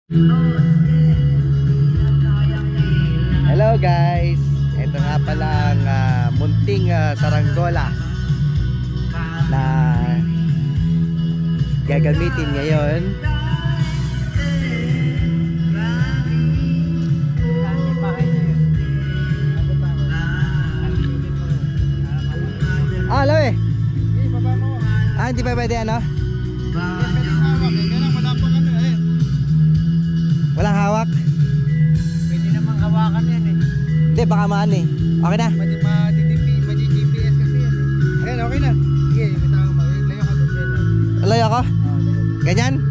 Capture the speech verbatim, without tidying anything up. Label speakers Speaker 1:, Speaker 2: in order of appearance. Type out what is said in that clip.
Speaker 1: Hello guys, ito nga pala ang uh, munting uh, saranggola na gagamitin ngayon. Ah, alaw eh. Ah, hindi pa pwede ano? Walang hawak?
Speaker 2: Pwede namang hawakan yan eh.
Speaker 1: Hindi, baka maan eh. Okay na?
Speaker 2: Madi-G P S kasi yan eh. Ayan, okay na. Sige, may tao mo. Layo ka doon.
Speaker 1: Layo ako?
Speaker 2: Oo, layo.
Speaker 1: Ganyan?